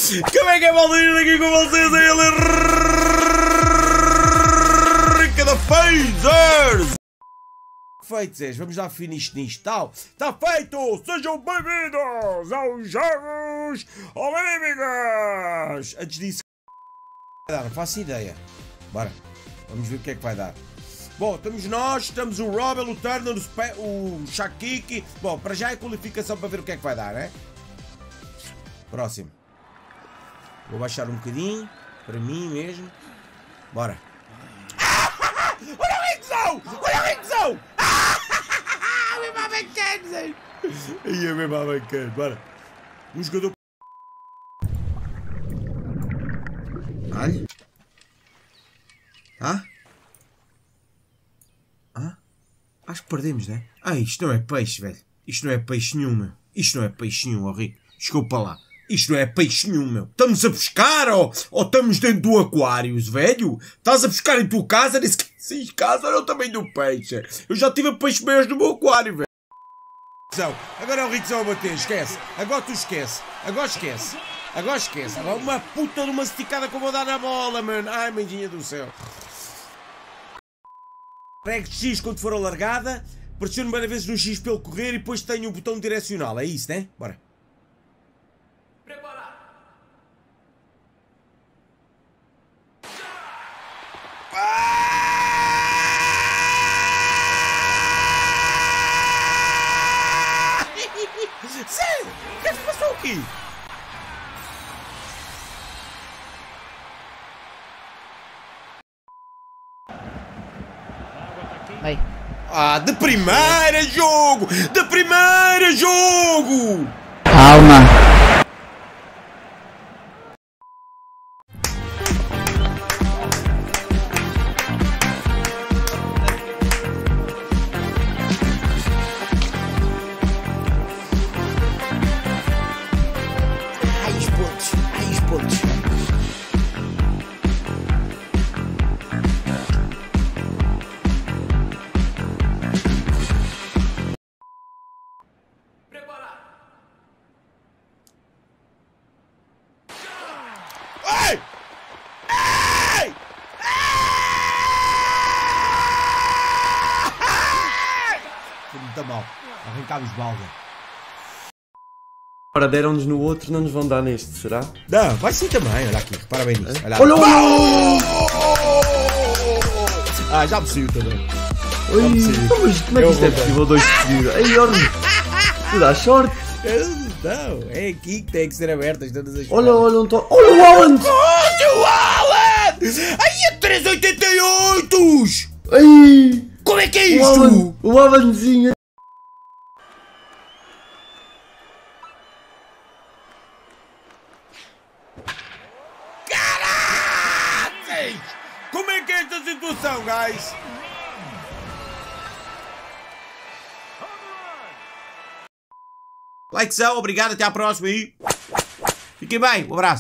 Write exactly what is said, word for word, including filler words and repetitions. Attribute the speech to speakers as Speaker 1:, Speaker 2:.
Speaker 1: Como é que é, maldinho? Aqui com vocês é ele, Rica da Phasers! Feito, Zés, vamos dar finish nisto, tal. Está feito! Sejam bem-vindos aos Jogos Olímpicos! Antes disso, não faço ideia. Bora, vamos ver o que é que vai dar. Bom, estamos nós, estamos o Robel, o Turner, o, Spe o Shakiki. Bom, para já é qualificação para ver o que é que vai dar, né? Próximo. Vou baixar um bocadinho, para mim mesmo. Bora. Ah, olha o Rickzão! Olha o Rickzão! Ah, mesmo bacana, Zé! Aí é mesmo bacana, bora. Um jogador... Olha. Ah? Ah? Acho que perdemos, né? Ah, isto não é peixe, velho. Isto não é peixe nenhum, meu. Isto não é peixe nenhum, ó Rico. Desculpa lá. Isto não é peixe nenhum, meu. Estamos a pescar ou, ou estamos dentro do aquário, velho? Estás a pescar em tua casa? Nem sequer em casa, olha o tamanho do peixe. Eu já tive peixe mesmo no meu aquário, velho. Agora é o Rickzão a bater, esquece. Agora tu esquece. Agora esquece. Agora esquece. Agora uma puta de uma esticada que eu vou dar na bola, mano. Ai, mandinha do céu. Pregue X quando for alargada. Pressione várias vezes no X para ele correr e depois tem o botão direcional. É isso, né? Bora. Sério? O que é que se passou aqui?
Speaker 2: Aí.
Speaker 1: Ah, de primeira jogo! De primeira jogo!
Speaker 2: Calma.
Speaker 1: Ai, os pontos! Ai, os pontos! Ei! Ei! Foi muito mal. Arrancámos balda.
Speaker 3: Ora, deram-nos no outro, não nos vão dar neste, será?
Speaker 1: Não, vai sim também. Olha aqui, repara bem nisso. Olha,
Speaker 3: Olha, olha!
Speaker 1: Ah, já me saiu também.
Speaker 3: Oi, então, mas como é que isto é possível? Dois de seguida. Ei, olha! Tu dás sorte!
Speaker 1: Não, é aqui que tem que ser abertas todas as
Speaker 3: Olha, olha, não estou. Olha o Haaland!
Speaker 1: Olha o Haaland! Aí é três oitenta e oito!
Speaker 3: Ai!
Speaker 1: Como é que é
Speaker 3: O
Speaker 1: isto?
Speaker 3: Haaland! O Haalandzinho!
Speaker 1: Caraças! Como é que é esta situação, guys? Likezão, obrigado, até à próxima aí. Fiquem bem, um abraço.